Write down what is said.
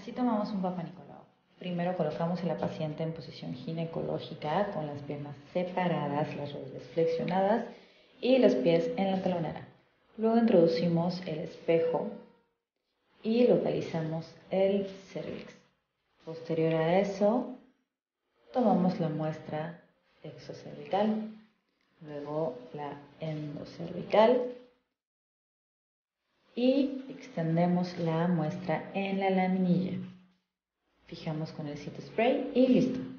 Así tomamos un Papa Nicolau. Primero colocamos a la paciente en posición ginecológica con las piernas separadas, las rodillas flexionadas y los pies en la talonera. Luego introducimos el espejo y localizamos el cérvix. Posterior a eso, tomamos la muestra exocervical, luego la endocervical y extendemos la muestra en la laminilla. Fijamos con el CT spray y listo.